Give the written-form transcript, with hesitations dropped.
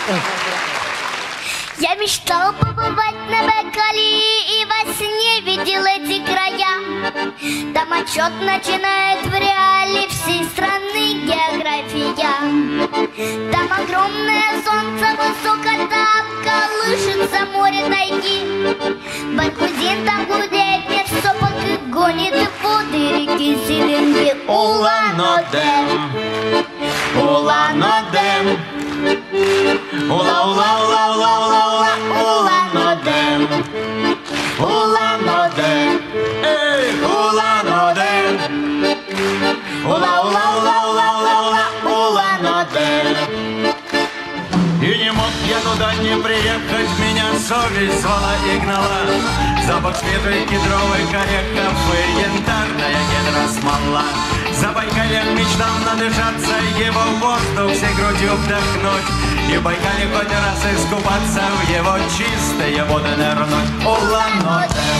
Я мечтал побывать на Байкале и во сне видел эти края. Там отчет начинает в реале всей страны география. Там огромное солнце, высокота, колышется море тайги. Баргузин там гудеет, мир сопок и гонит и воды реки Селенги. Улан-Удэ, Улан-Удэ, ула-ула-ула-ула-ула-ула, Улан-Удэ, Улан-Удэ, эй, Улан-Удэ, ула-ула-ула-ула-ула-ула, Улан-Удэ. И не мог я туда не приехать, меня совесть звала и гнала. Запах свежей кедровых орехов и янтарная кедра смола. Забайкальем мечтал надышаться, его воздух всей грудью вдохнуть. И в Байкале хоть раз искупаться, в его чистые воды нырнуть. Улан-Удэ,